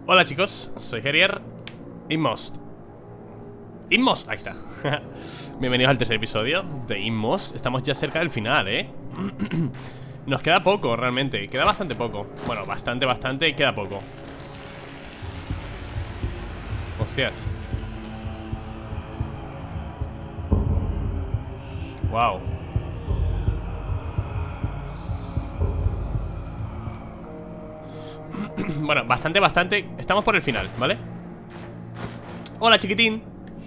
Hola chicos, soy Herier Inmost. Inmost, ahí está. Bienvenidos al tercer episodio de Inmost. Estamos ya cerca del final, Nos queda poco, realmente. Queda bastante poco. Bueno, bastante, queda poco. Hostias. Wow. Bueno, bastante. Estamos por el final, ¿vale? Hola, chiquitín.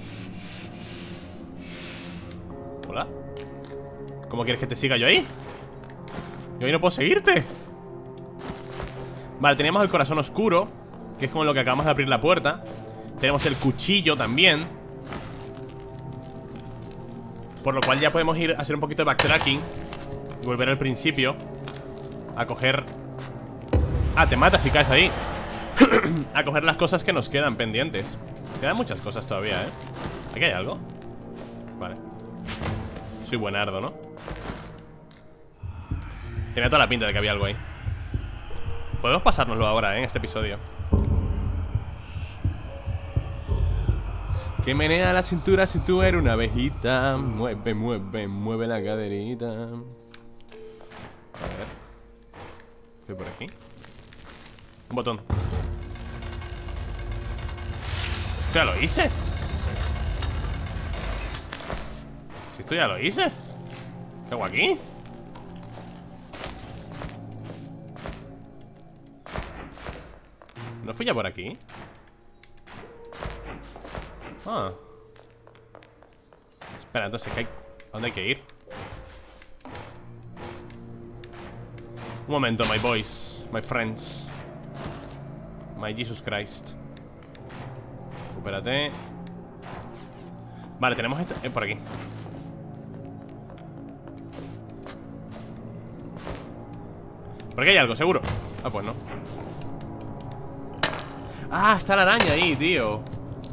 Hola. ¿Cómo quieres que te siga yo ahí? Yo ahí no puedo seguirte. Vale, teníamos el corazón oscuro, que es como lo que acabamos de abrir la puerta. Tenemos el cuchillo también, por lo cual ya podemos ir a hacer un poquito de backtracking y volver al principio a coger... Ah, te matas si caes ahí. A coger las cosas que nos quedan pendientes. Quedan muchas cosas todavía, ¿Aquí hay algo? Vale. Soy buenardo, ¿no? Tenía toda la pinta de que había algo ahí. Podemos pasárnoslo ahora, en este episodio. Que menea la cintura si tú eres una abejita. Mueve la caderita. A ver. Estoy por aquí. Un botón. Esto ya lo hice. Si esto ya lo hice. ¿Qué hago aquí? ¿No fui ya por aquí? Ah. Espera, entonces, ¿a dónde hay que ir? Un momento, my boys, my friends, my Jesus Christ. Recupérate. Vale, tenemos esto por aquí. Por aquí hay algo, seguro. Ah, pues no. Ah, está la araña ahí, tío.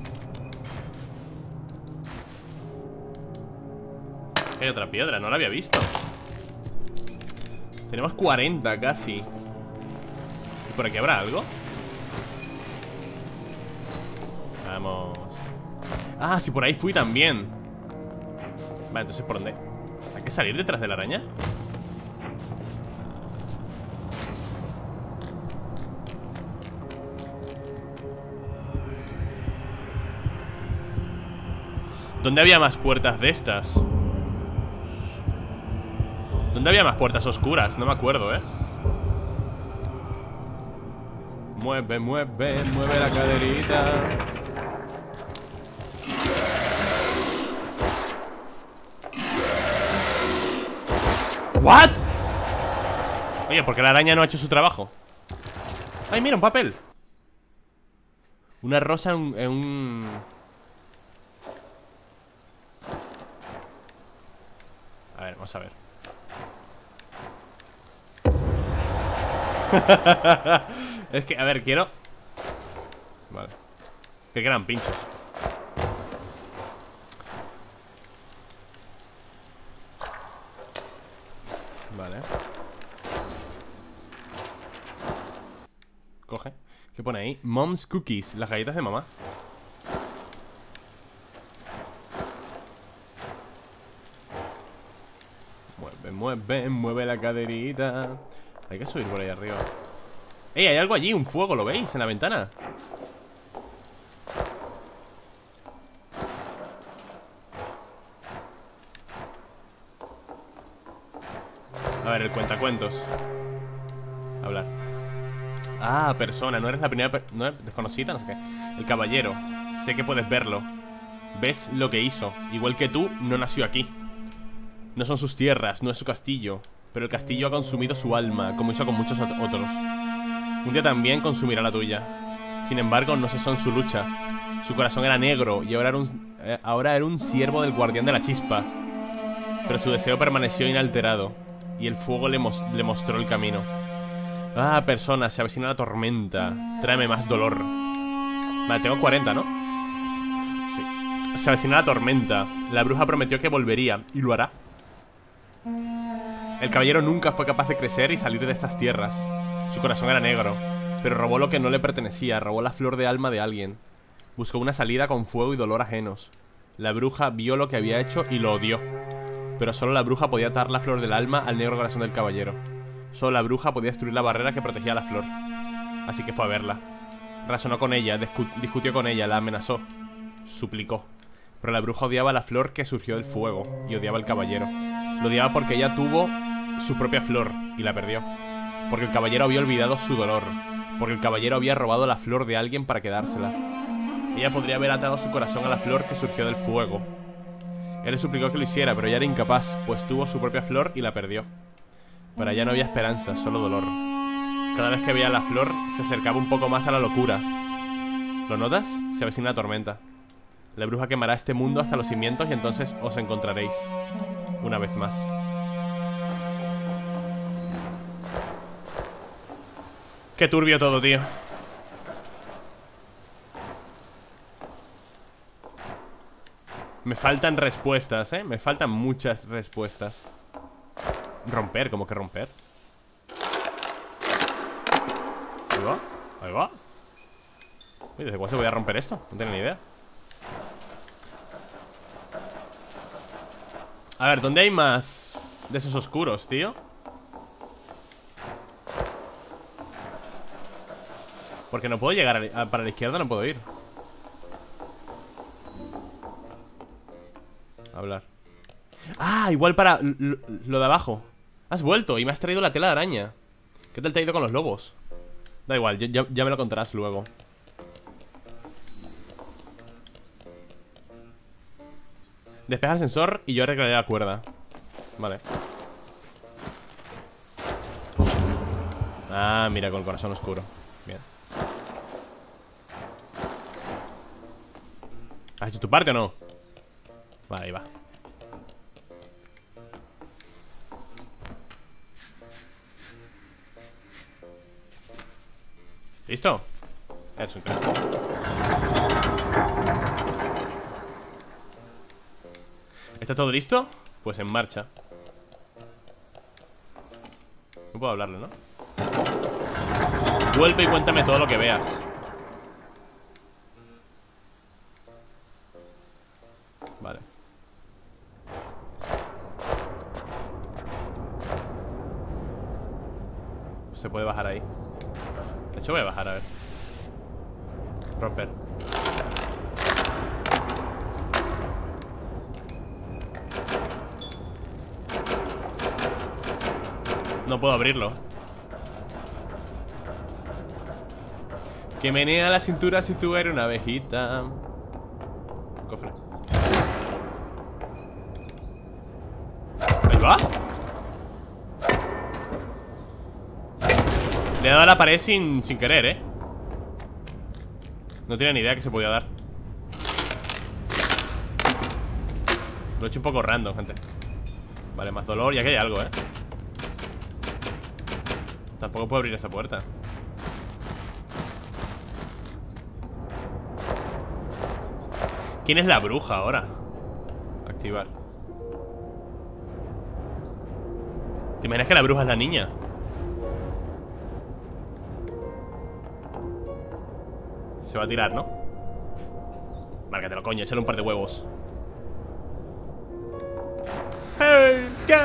Hay otra piedra, no la había visto. Tenemos 40 casi. ¿Y por aquí habrá algo? Vamos. Ah, sí, por ahí fui también. Vale, entonces ¿por dónde? ¿Hay que salir detrás de la araña? ¿Dónde había más puertas de estas? ¿Dónde había más puertas oscuras? No me acuerdo, Mueve la caderita. ¿What? Oye, ¿por qué la araña no ha hecho su trabajo? ¡Ay, mira, un papel! Una rosa en un... A ver, vamos a ver. Es que, a ver, quiero... Vale. Que quedan pinchos. Vale. Coge. ¿Qué pone ahí? Mom's Cookies, las galletas de mamá. Mueve la caderita. Hay que subir por ahí arriba. ¡Ey! Hay algo allí, un fuego, ¿lo veis? En la ventana. A ver, el cuentacuentos. Hablar. Ah, persona, no eres la primera no eres desconocida, no sé qué. El caballero, sé que puedes verlo. Ves lo que hizo. Igual que tú, no nació aquí. No son sus tierras, no es su castillo, pero el castillo ha consumido su alma, como hizo con muchos otros. Un día también consumirá la tuya. Sin embargo, no cesó en su lucha. Su corazón era negro y ahora era un siervo del guardián de la chispa. Pero su deseo permaneció inalterado, y el fuego le mostró el camino. Ah, persona, se avecina la tormenta. Tráeme más dolor. Vale, tengo 40, ¿no? Sí. Se avecina la tormenta. La bruja prometió que volvería, y lo hará. El caballero nunca fue capaz de crecer y salir de estas tierras. Su corazón era negro, pero robó lo que no le pertenecía. Robó la flor de alma de alguien. Buscó una salida con fuego y dolor ajenos. La bruja vio lo que había hecho y lo odió. Pero solo la bruja podía atar la flor del alma al negro corazón del caballero. Solo la bruja podía destruir la barrera que protegía la flor. Así que fue a verla. Razonó con ella, discutió con ella, la amenazó. Suplicó. Pero la bruja odiaba la flor que surgió del fuego y odiaba al caballero. Lo odiaba porque ella tuvo su propia flor y la perdió. Porque el caballero había olvidado su dolor. Porque el caballero había robado la flor de alguien para quedársela. Ella podría haber atado su corazón a la flor que surgió del fuego. Él le suplicó que lo hiciera, pero ella era incapaz, pues tuvo su propia flor y la perdió. Para ella no había esperanza, solo dolor. Cada vez que veía la flor, se acercaba un poco más a la locura. ¿Lo notas? Se avecina la tormenta. La bruja quemará este mundo hasta los cimientos y entonces os encontraréis. Una vez más. Qué turbio todo, tío. Me faltan respuestas, ¿eh? Me faltan muchas respuestas. Romper, ¿cómo que romper? Ahí va, ahí va. Uy, ¿desde cuándo se voy a romper esto? No tengo ni idea. A ver, ¿dónde hay más de esos oscuros, tío? Porque no puedo llegar para la izquierda, no puedo ir. Hablar. Ah, igual para lo de abajo. Has vuelto y me has traído la tela de araña. ¿Qué tal te ha ido con los lobos? Da igual, ya me lo contarás luego. Despeja el sensor y yo arreglaré la cuerda. Vale. Ah, mira, con el corazón oscuro. Bien. ¿Has hecho tu parte o no? Vale, ahí va. ¿Listo? Es un crack. ¿Está todo listo? Pues en marcha. No puedo hablarle, ¿no? Vuelve y cuéntame todo lo que veas. Vale. Se puede bajar ahí. De hecho voy a bajar, a ver. Romper. No puedo abrirlo. Que menea la cintura si tú eres una abejita. Cofre. Ahí va. Le he dado a la pared sin querer, ¿eh? No tenía ni idea que se podía dar. Lo he hecho un poco random, gente. Vale, más dolor y aquí hay algo, ¿eh? Tampoco puedo abrir esa puerta. ¿Quién es la bruja ahora? Activar. ¿Te imaginas que la bruja es la niña? Se va a tirar, ¿no? Márgatelo, coño, échale un par de huevos. ¡Hey! ¿Qué?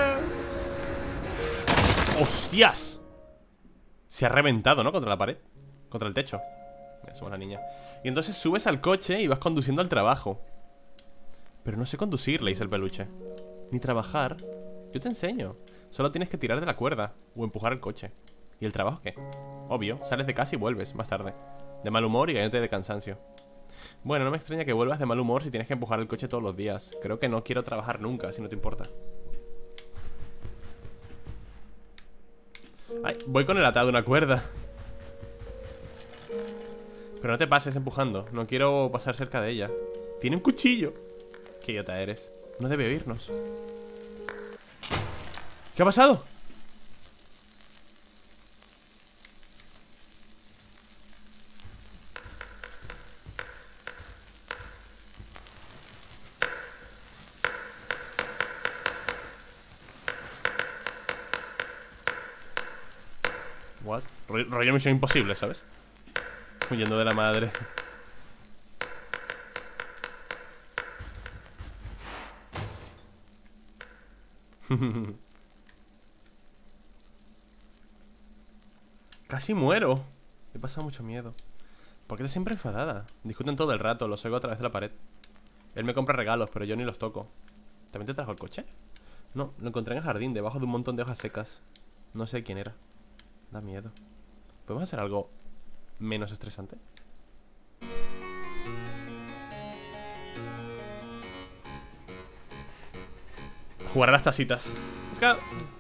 ¡Hostias! Se ha reventado, ¿no? Contra la pared. Contra el techo. Mira, somos la niña. Y entonces subes al coche y vas conduciendo al trabajo. Pero no sé conducir, le dice el peluche. Ni trabajar. Yo te enseño. Solo tienes que tirar de la cuerda o empujar el coche. ¿Y el trabajo qué? Obvio, sales de casa y vuelves más tarde. De mal humor y cayéndote de cansancio. Bueno, no me extraña que vuelvas de mal humor si tienes que empujar el coche todos los días. Creo que no quiero trabajar nunca, si no te importa. Ay, voy con el atado de una cuerda. Pero no te pases empujando. No quiero pasar cerca de ella. Tiene un cuchillo. Qué idiota eres. No debe oírnos. ¿Qué ha pasado? What? Rollo Misión Imposible, ¿sabes? Huyendo de la madre. Casi muero. Me pasa mucho miedo. ¿Por qué estás siempre enfadada? Discuten todo el rato, los oigo a través de la pared. Él me compra regalos, pero yo ni los toco. ¿También te trajo el coche? No, lo encontré en el jardín, debajo de un montón de hojas secas. No sé quién era. Da miedo. ¿Podemos hacer algo menos estresante? Jugar a las tasitas. Es que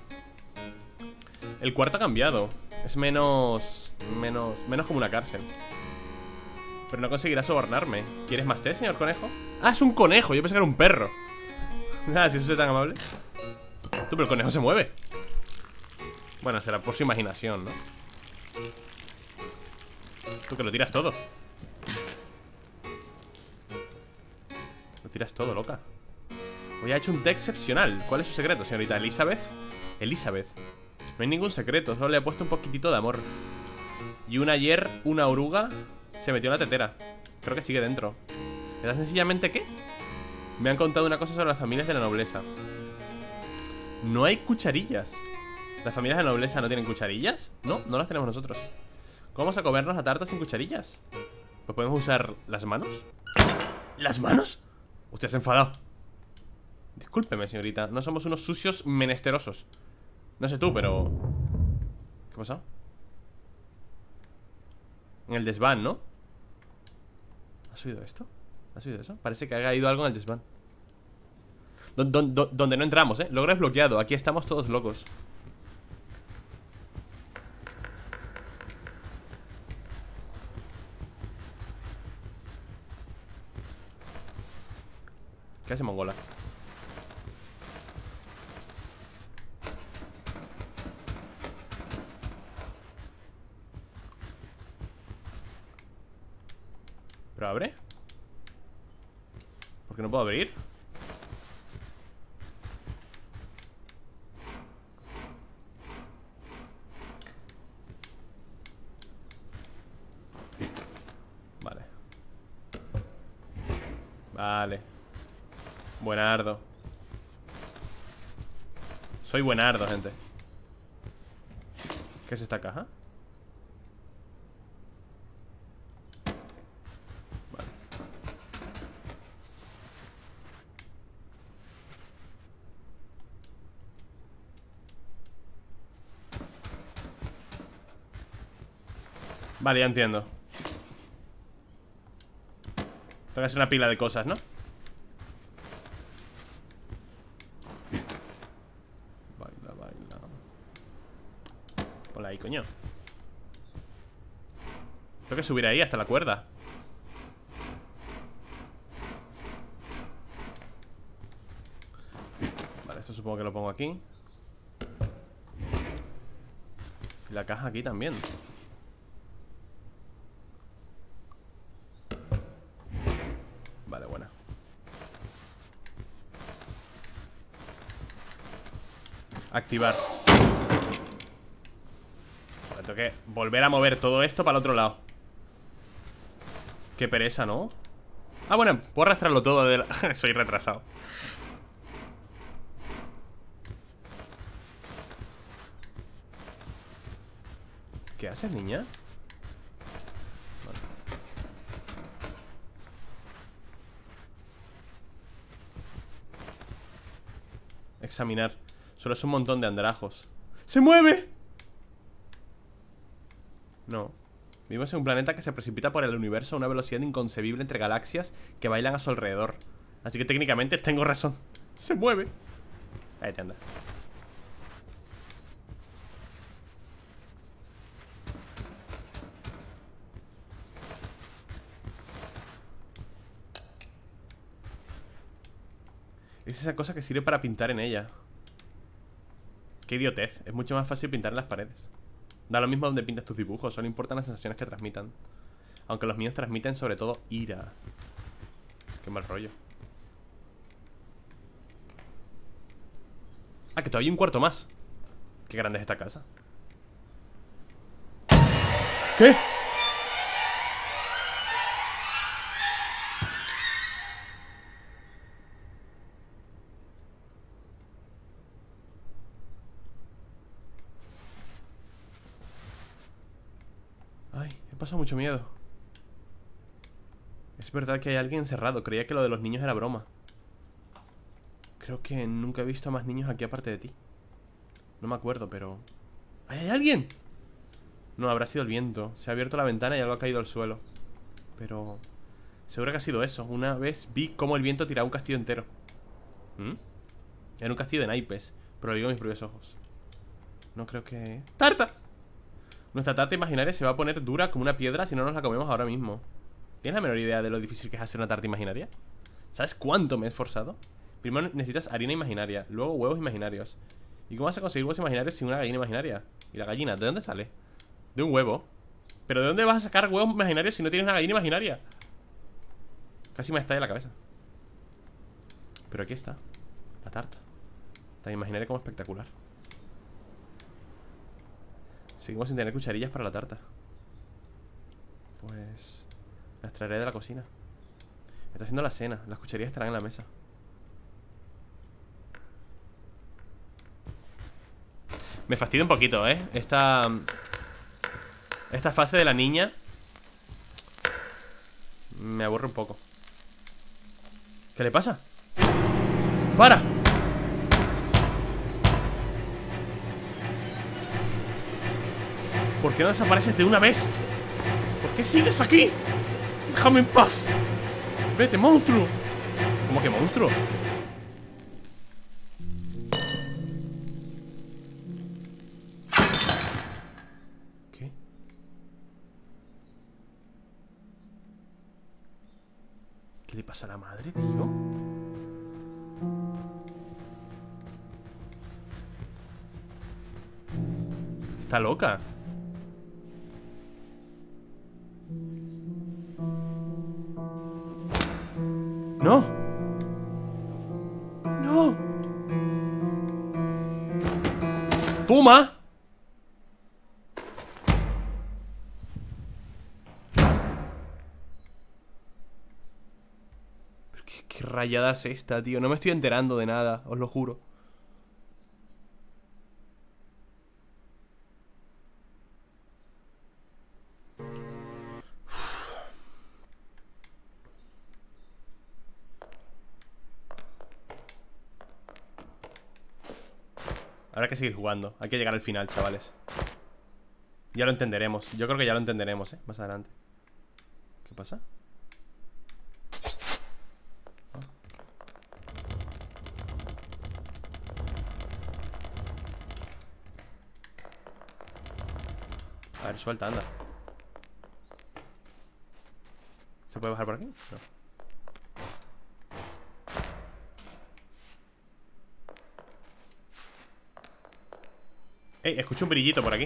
el cuarto ha cambiado. Es menos como una cárcel. Pero no conseguirá sobornarme. ¿Quieres más té, señor conejo? Ah, es un conejo, yo pensé que era un perro. Nada, si eso es tan amable. Tú, pero el conejo se mueve. Bueno, será por su imaginación, ¿no? Tú que lo tiras todo. Lo tiras todo, loca. Hoy ha hecho un té excepcional. ¿Cuál es su secreto, señorita Elizabeth? Elizabeth. No hay ningún secreto, solo le he puesto un poquitito de amor. Y ayer, una oruga se metió en la tetera. Creo que sigue dentro. ¿Era sencillamente qué? Me han contado una cosa sobre las familias de la nobleza. No hay cucharillas. ¿Las familias de la nobleza no tienen cucharillas? No, no las tenemos nosotros. ¿Cómo vamos a comernos la tarta sin cucharillas? Pues podemos usar las manos. ¿Las manos? Usted se ha enfadado. Discúlpeme, señorita, no somos unos sucios menesterosos. No sé tú, pero... ¿Qué pasa? En el desván, ¿no? ¿Has oído esto? ¿Has oído eso? Parece que ha caído algo en el desván. Donde no entramos, ¿eh? Logro desbloqueado, aquí estamos todos locos. ¿Qué hace mongola? ¿Pero abre? ¿Por qué no puedo abrir? Vale. Vale. Buenardo. Soy buenardo, gente. ¿Qué es esta caja? Vale. Vale, ya entiendo. Tengo que hacer una pila de cosas, ¿no? Baila, baila. Ponla ahí, coño. Tengo que subir ahí hasta la cuerda. Vale, esto supongo que lo pongo aquí. Y la caja aquí también. Vale, buena. Activar. Vale, tengo que volver a mover todo esto para el otro lado. Qué pereza, ¿no? Ah, bueno, puedo arrastrarlo todo de la... Soy retrasado. ¿Qué haces, niña? Vale. Examinar. Solo es un montón de andrajos. ¡Se mueve! No. Vivimos en un planeta que se precipita por el universo a una velocidad inconcebible entre galaxias que bailan a su alrededor. Así que técnicamente tengo razón. ¡Se mueve! Ahí te anda. Es esa cosa que sirve para pintar en ella. Qué idiotez. Es mucho más fácil pintar en las paredes. Da lo mismo donde pintas tus dibujos. Solo importan las sensaciones que transmitan. Aunque los míos transmiten sobre todo ira. Qué mal rollo. Ah, que todavía hay un cuarto más. Qué grande es esta casa. ¿Qué? Ay, he pasado mucho miedo. Es verdad que hay alguien encerrado. Creía que lo de los niños era broma. Creo que nunca he visto a más niños aquí aparte de ti. No me acuerdo, pero... ¡Ay, hay alguien! No, habrá sido el viento. Se ha abierto la ventana y algo ha caído al suelo. Pero... seguro que ha sido eso. Una vez vi cómo el viento tiraba un castillo entero. Era un castillo de naipes, pero lo digo con mis propios ojos. No creo que... ¡Tarta! Nuestra tarta imaginaria se va a poner dura como una piedra si no nos la comemos ahora mismo. ¿Tienes la menor idea de lo difícil que es hacer una tarta imaginaria? ¿Sabes cuánto me he esforzado? Primero necesitas harina imaginaria, luego huevos imaginarios. ¿Y cómo vas a conseguir huevos imaginarios sin una gallina imaginaria? ¿Y la gallina? ¿De dónde sale? De un huevo. ¿Pero de dónde vas a sacar huevos imaginarios si no tienes una gallina imaginaria? Casi me estalla la cabeza. Pero aquí está la tarta. Tan imaginaria como espectacular. Seguimos sin tener cucharillas para la tarta. Pues... las traeré de la cocina. Está haciendo la cena. Las cucharillas estarán en la mesa. Me fastidia un poquito, ¿eh? Esta fase de la niña me aburre un poco. ¿Qué le pasa? ¡Para! ¿Por qué no desapareces de una vez? ¿Por qué sigues aquí? ¡Déjame en paz! ¡Vete, monstruo! ¿Cómo que monstruo? ¿Qué? ¿Qué le pasa a la madre, tío? Está loca. ¡No! ¡No! ¡Toma! ¿Pero qué rayada es esta, tío? No me estoy enterando de nada, os lo juro. Habrá que seguir jugando. Hay que llegar al final, chavales. Ya lo entenderemos. Yo creo que ya lo entenderemos, más adelante. ¿Qué pasa? A ver, suelta, anda. ¿Se puede bajar por aquí? No. Escucho un brillito por aquí.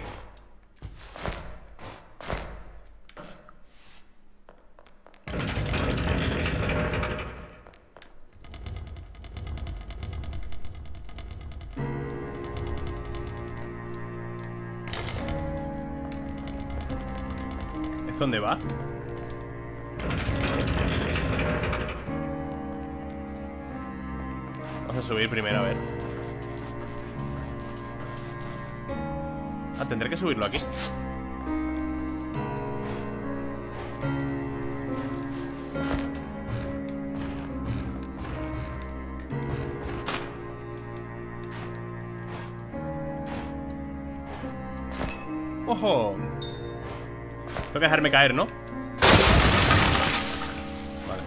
¿Es dónde va? Vamos a subir primero, a ver. Ah, tendré que subirlo aquí. ¡Ojo! Tengo que dejarme caer, ¿no? Vale.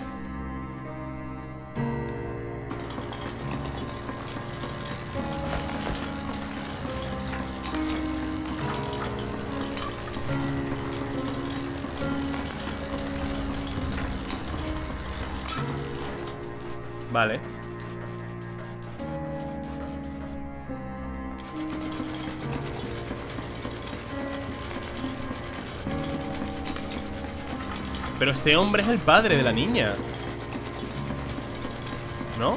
Vale. Pero este hombre es el padre de la niña, ¿no?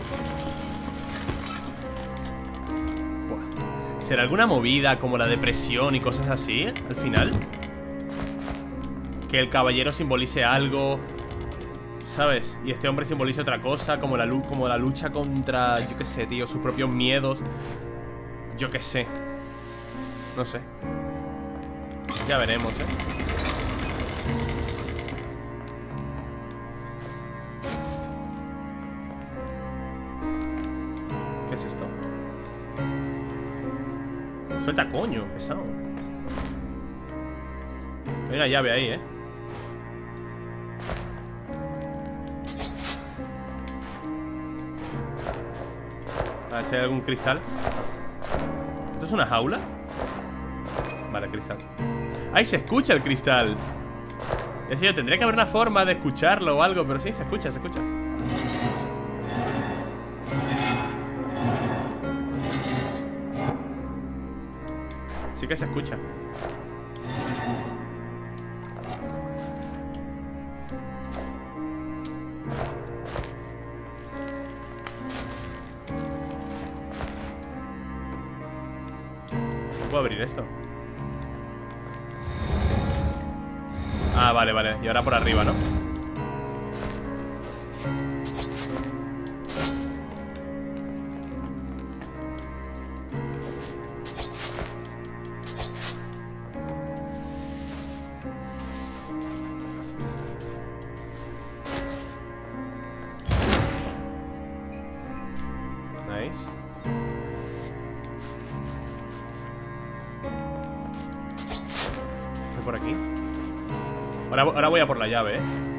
Buah. ¿Será alguna movida como la depresión y cosas así, al final? que el caballero simbolice algo, ¿sabes? Y este hombre simbolice otra cosa, como la lucha contra, yo qué sé, tío, sus propios miedos. Yo qué sé. No sé. Ya veremos, ¿eh? ¿Qué es esto? Suelta coño, pesado. Hay una llave ahí, ¿eh? A ver si hay algún cristal. ¿Esto es una jaula? Vale, cristal. ¡Ay, se escucha el cristal! Es decir, tendría que haber una forma de escucharlo o algo. Pero sí, se escucha, se escucha. Sí que se escucha. ¿No puedo abrir esto? Ah, vale, vale. Y ahora por arriba, ¿no? Nice. ¿Estoy por aquí? Ahora voy a por la llave, ¿eh?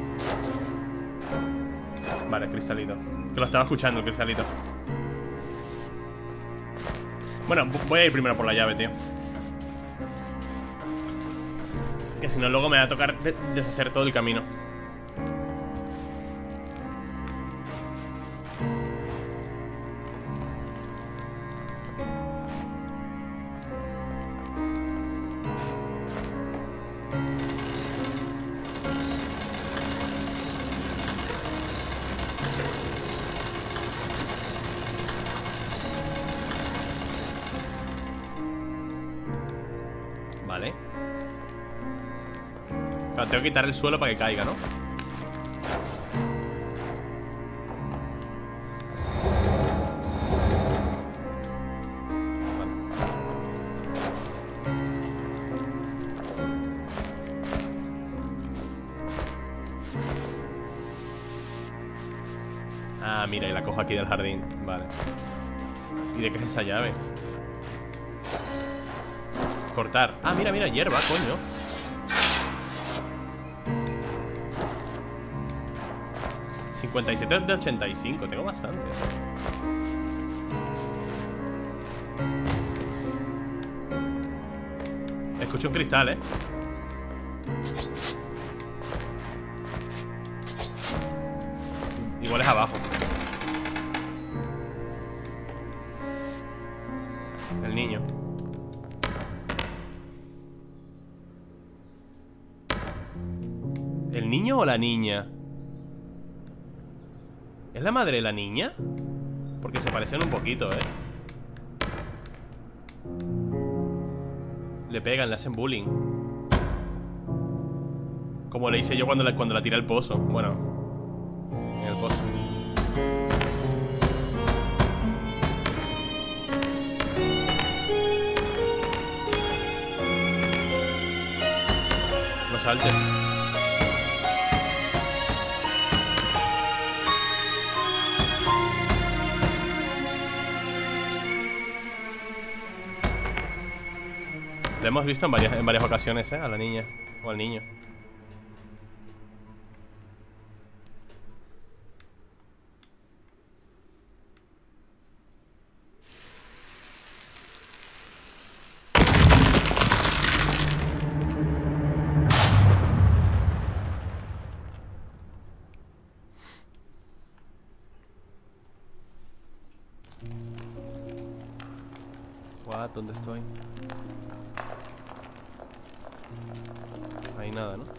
Vale, cristalito. Que lo estaba escuchando, el cristalito. Bueno, voy a ir primero por la llave, tío. Que si no, luego me va a tocar deshacer todo el camino. Vale. Claro, tengo que quitar el suelo para que caiga, ¿no? Vale. Ah, mira, y la cojo aquí del jardín. Vale. ¿Y de qué es esa llave? Cortar. Ah, mira, mira, hierba, coño. $57 de 85. Tengo bastantes. Escucho un cristal, ¿eh? Igual es abajo. El niño. ¿El niño o la niña? ¿Es la madre de la niña? Porque se parecen un poquito, ¿eh? Le pegan, le hacen bullying. Como le hice yo cuando la tiré al pozo. Bueno, en el pozo. No saltes. La hemos visto en varias ocasiones, ¿eh? A la niña o al niño. What? ¿Dónde estoy? No hay nada, ¿no?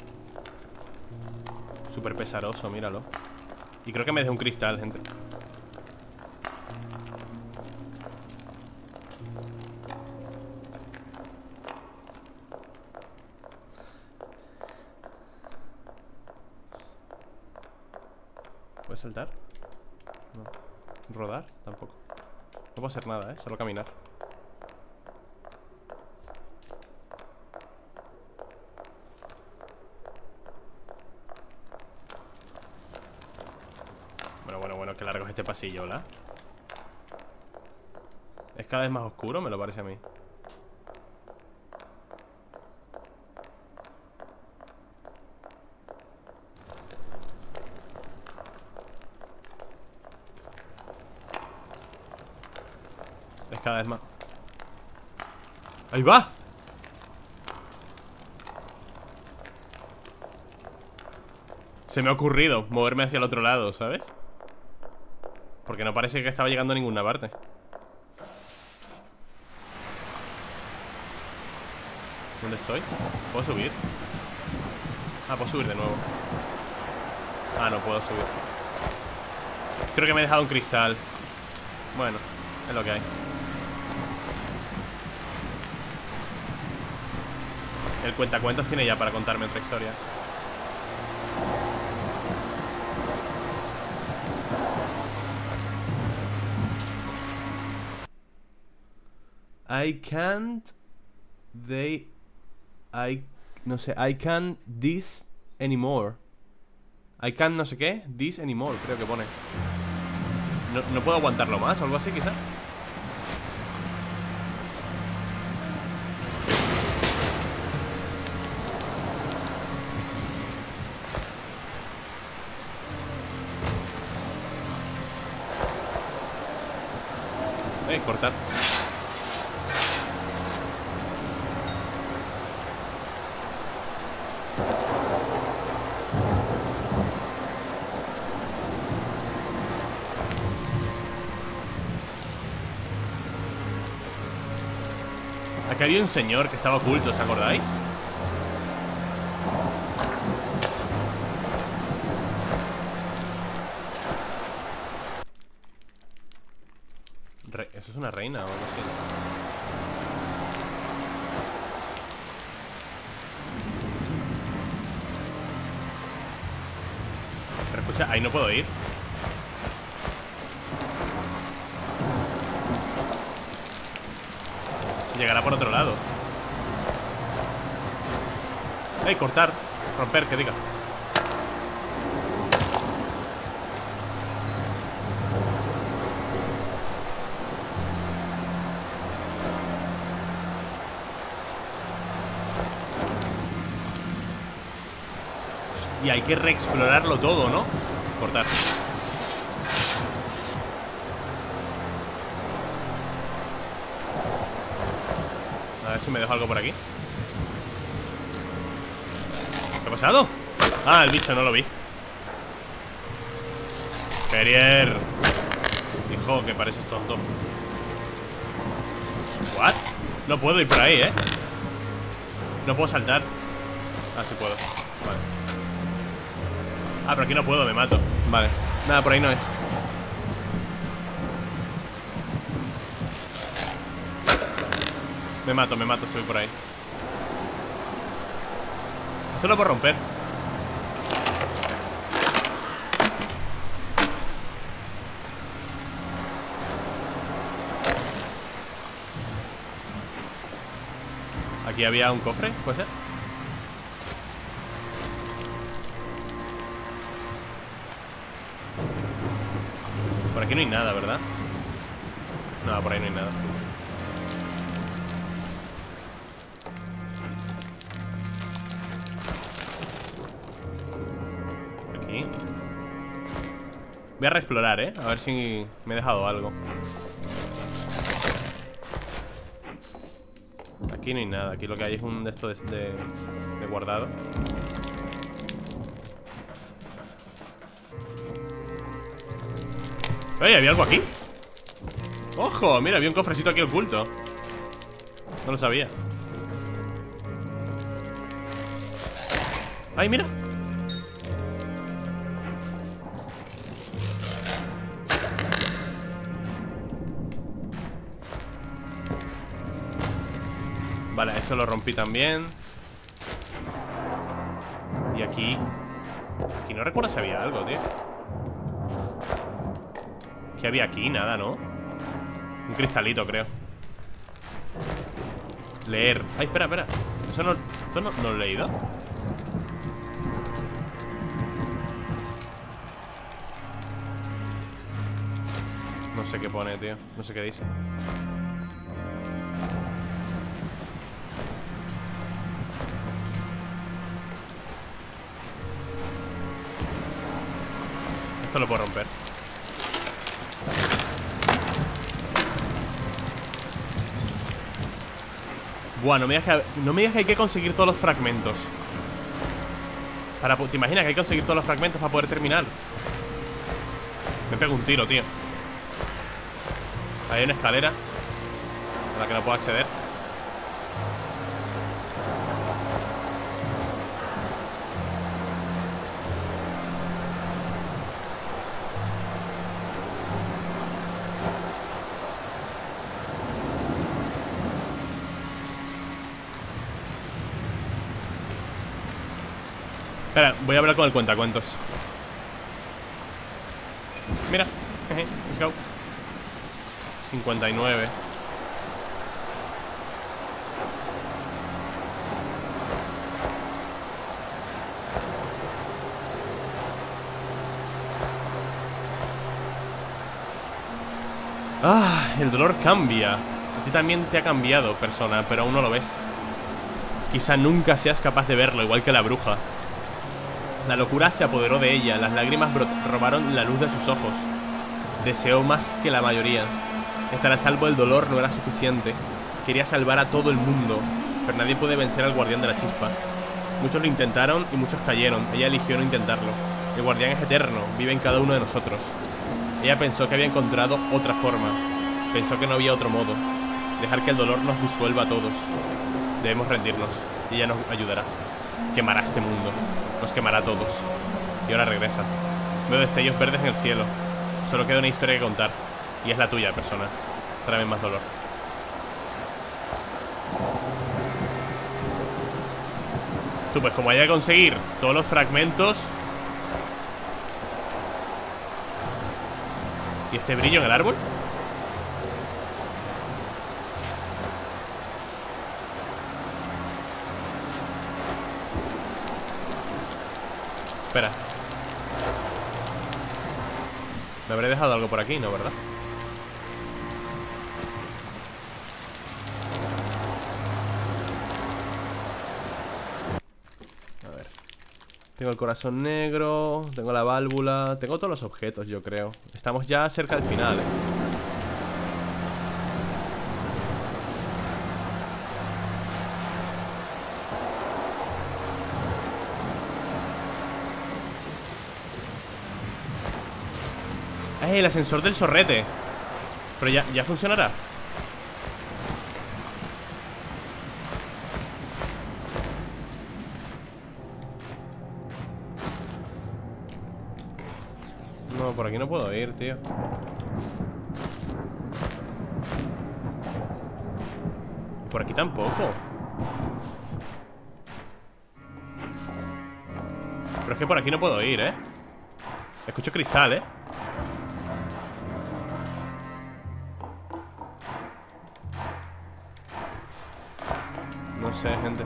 Súper pesaroso, míralo. Y creo que me dejé un cristal, gente. ¿Puedes saltar? No. ¿Rodar? Tampoco. No puedo hacer nada, solo caminar. Bueno, qué largo es este pasillo, ¿verdad? Es cada vez más oscuro, me lo parece a mí. Es cada vez más... ¡Ahí va! Se me ha ocurrido moverme hacia el otro lado, ¿sabes? Porque no parece que estaba llegando a ninguna parte. ¿Dónde estoy? ¿Puedo subir? Ah, puedo subir de nuevo. Ah, no puedo subir. Creo que me he dejado un cristal. Bueno, es lo que hay. El cuentacuentos tiene ya para contarme otra historia. I can't... no sé, I can't this anymore. I can't no sé qué, this anymore, creo que pone. No puedo aguantarlo más o algo así, quizá. Cortar. Aquí había un señor que estaba oculto, ¿os acordáis? ¿Eso es una reina o algo así? Pero escucha, ahí no puedo ir. Se llegará por otro lado. Cortar, romper, que diga. Y hay que reexplorarlo todo, ¿no? Cortar. A ver si me dejo algo por aquí. ¿Qué ha pasado? Ah, el bicho, no lo vi. Ferrier. Hijo, que pareces tonto. ¿What? No puedo ir por ahí, ¿eh? No puedo saltar. Ah, sí puedo. Vale. Ah, pero aquí no puedo, me mato. Vale, nada, por ahí no es. Me mato, si voy por ahí. Esto lo puedo romper. Aquí había un cofre, ¿puede ser? Por aquí no hay nada, ¿verdad? No, por ahí no hay nada. Por aquí. Voy a reexplorar, ¿eh? A ver si me he dejado algo. Aquí no hay nada. Aquí lo que hay es un de estos de guardado. ¡Ey! ¿Había algo aquí? ¡Ojo! Mira, había un cofrecito aquí oculto. No lo sabía. ¡Ay, mira! Vale, esto lo rompí también. Y aquí... Aquí no recuerdo si había algo, tío. ¿Qué había aquí? Nada, ¿no? Un cristalito, creo. Leer. Ay, espera, espera. Esto no lo he leído. No sé qué pone, tío. No sé qué dice. Esto lo puedo romper. Buah, no me digas que hay que conseguir todos los fragmentos. ¿Te imaginas que hay que conseguir todos los fragmentos para poder terminar? Me pego un tiro, tío. Hay una escalera a la que no puedo acceder. Espera, voy a hablar con el cuentacuentos. Mira, let's go. 59. Ah, el dolor cambia. A ti también te ha cambiado, persona, pero aún no lo ves. Quizá nunca seas capaz de verlo, igual que la bruja. La locura se apoderó de ella, las lágrimas robaron la luz de sus ojos. Deseó más que la mayoría. Estar a salvo del dolor no era suficiente. Quería salvar a todo el mundo, pero nadie puede vencer al guardián de la chispa. Muchos lo intentaron y muchos cayeron. Ella eligió no intentarlo. El guardián es eterno, vive en cada uno de nosotros. Ella pensó que había encontrado otra forma. Pensó que no había otro modo. Dejar que el dolor nos disuelva a todos. Debemos rendirnos y ella nos ayudará. Quemará este mundo. Nos quemará a todos. Y ahora regresa. Veo destellos verdes en el cielo. Solo queda una historia que contar. Y es la tuya, persona. Tráeme más dolor. Tú, pues como haya que conseguir todos los fragmentos. ¿Y este brillo en el árbol? Espera. Me habré dejado algo por aquí, ¿no? ¿Verdad? A ver. Tengo el corazón negro. Tengo la válvula. Tengo todos los objetos, yo creo. Estamos ya cerca del final, el ascensor del zorrete. Pero ya funcionará. No, por aquí no puedo ir, tío. Por aquí tampoco. Pero es que por aquí no puedo ir, Escucho cristal, No sé, gente.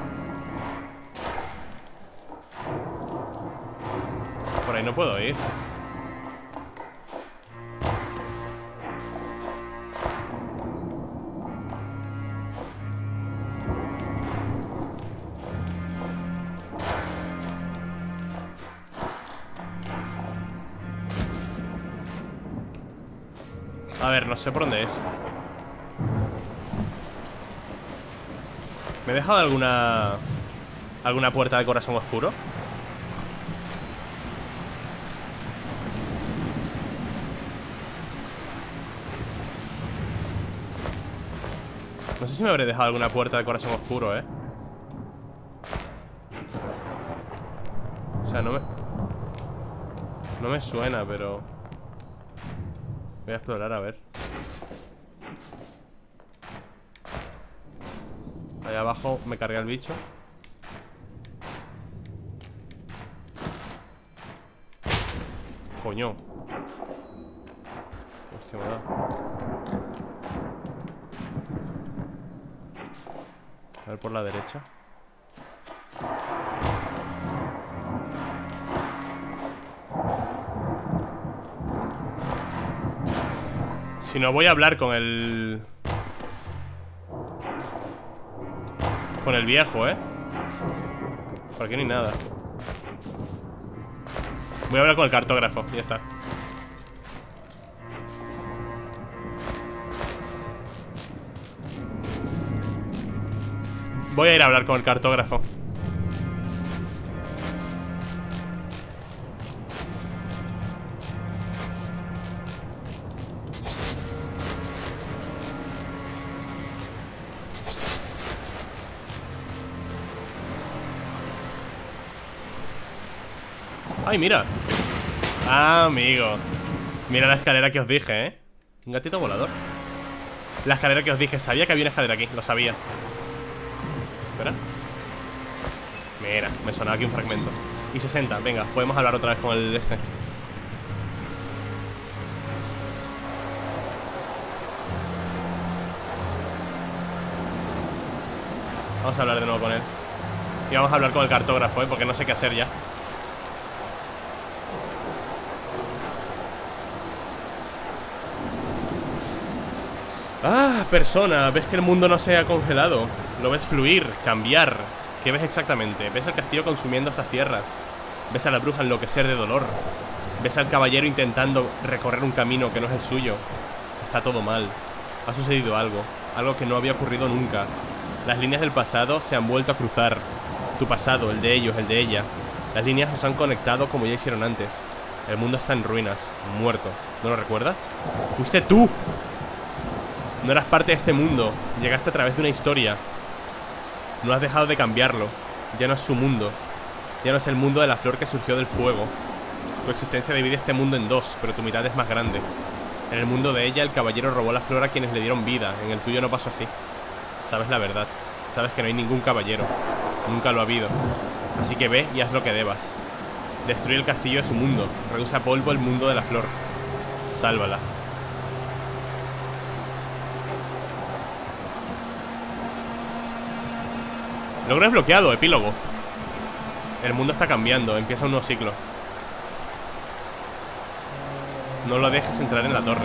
Por ahí no puedo ir. A ver, no sé por dónde es. ¿Me he dejado alguna puerta de corazón oscuro? No sé si me habré dejado alguna puerta de corazón oscuro, O sea, no me suena, pero voy a explorar a ver. Allá abajo me cargué el bicho. Coño. hostia me ha dado. A ver por la derecha. Si no, voy a hablar con el... Con el viejo, Por aquí no hay nada. Voy a hablar con el cartógrafo, ya está. Voy a ir a hablar con el cartógrafo. ¡Ay, mira! ¡Ah, amigo! Mira la escalera que os dije, Un gatito volador. La escalera que os dije, sabía que había una escalera aquí, lo sabía. Espera. Mira, me sonaba aquí un fragmento. Y 60, venga, podemos hablar otra vez con el este. Vamos a hablar de nuevo con él. Y vamos a hablar con el cartógrafo, porque no sé qué hacer ya. Ah, persona, ves que el mundo no se ha congelado. Lo ves fluir, cambiar. ¿Qué ves exactamente? ¿Ves el castillo consumiendo estas tierras? ¿Ves a la bruja enloquecer de dolor? ¿Ves al caballero intentando recorrer un camino que no es el suyo? Está todo mal. Ha sucedido algo, algo que no había ocurrido nunca. Las líneas del pasado se han vuelto a cruzar. Tu pasado, el de ellos, el de ella. Las líneas nos han conectado como ya hicieron antes. El mundo está en ruinas, muerto. ¿No lo recuerdas? ¡Fuiste tú! No eras parte de este mundo. Llegaste a través de una historia. No has dejado de cambiarlo. Ya no es su mundo. Ya no es el mundo de la flor que surgió del fuego. Tu existencia divide este mundo en dos, pero tu mitad es más grande. En el mundo de ella, el caballero robó la flor a quienes le dieron vida. En el tuyo no pasó así. Sabes la verdad. Sabes que no hay ningún caballero. Nunca lo ha habido. Así que ve y haz lo que debas. Destruye el castillo de su mundo. Reduce a polvo el mundo de la flor. Sálvala. Logro desbloqueado, epílogo. El mundo está cambiando, empieza un nuevo ciclo. No lo dejes entrar en la torre.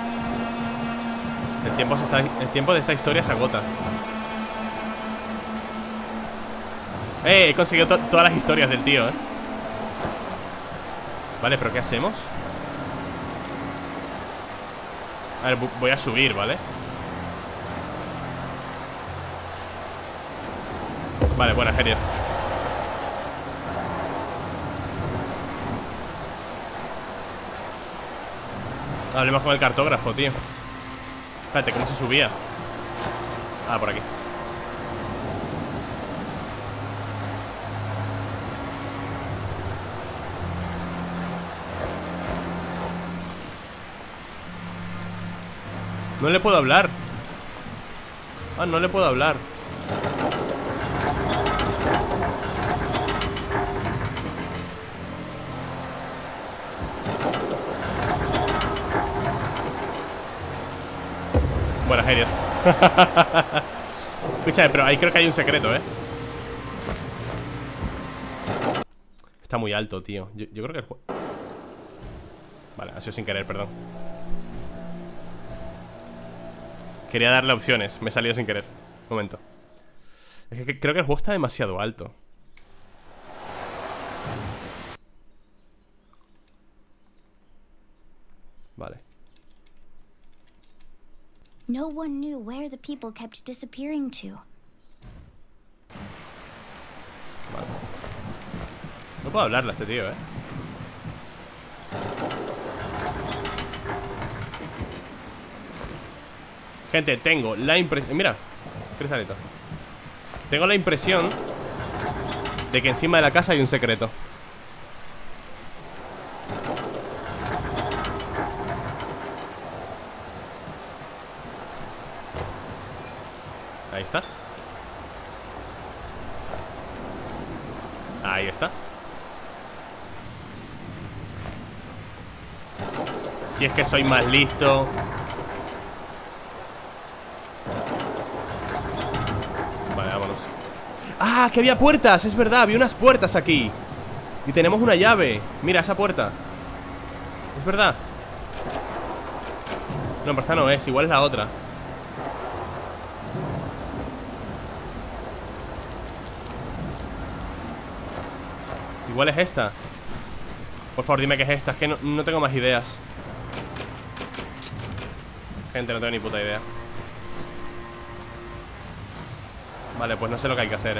El tiempo de esta historia se agota. He conseguido todas las historias del tío, Vale, pero ¿qué hacemos? A ver, voy a subir, ¿vale? Vale, buena, genial. Hablemos con el cartógrafo, tío. Espérate, ¿cómo se subía? Ah, por aquí. No le puedo hablar. Ah, no le puedo hablar. Bueno, genial. Escúchame, pero ahí creo que hay un secreto, Está muy alto, tío. Yo creo que el juego... Vale, ha sido sin querer, perdón. Quería darle opciones, me he salido sin querer. Un momento. Es que creo que el juego está demasiado alto. Vale. No one knew where the people kept disappearing to. Vale. No puedo hablarle a este tío, Gente, tengo la impresión... Mira, cristalito. Tengo la impresión de que encima de la casa hay un secreto. Ahí está. Ahí está. Si es que soy más listo. Vale, vámonos. ¡Ah! Que había puertas, es verdad, había unas puertas aquí. Y tenemos una llave. Mira, esa puerta. Es verdad. No, pero esta no es, igual es la otra. Igual es esta. Por favor, dime que es esta. Es que no tengo más ideas. Gente, no tengo ni puta idea. Vale, pues no sé lo que hay que hacer,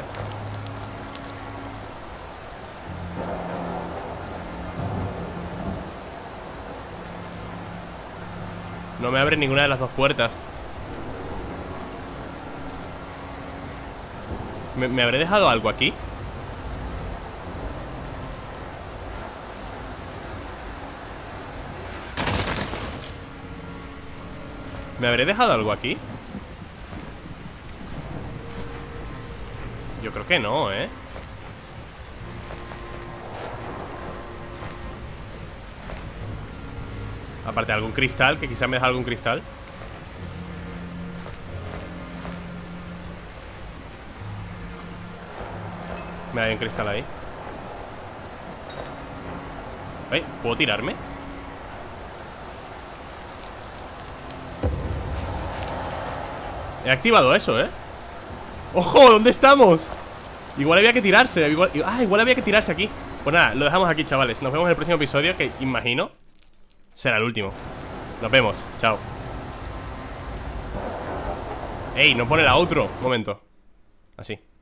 No me abre ninguna de las dos puertas. ¿Me habré dejado algo aquí? ¿Me habré dejado algo aquí? Yo creo que no, Aparte de algún cristal, que quizá me deja algún cristal. Me da un cristal ahí. ¿Puedo tirarme? He activado eso, ¡Ojo! ¿Dónde estamos? Igual había que tirarse. Igual había que tirarse aquí. Pues nada, lo dejamos aquí, chavales. Nos vemos en el próximo episodio, que imagino será el último. Nos vemos, chao. ¡Ey! No pone la outro. Un momento. Así.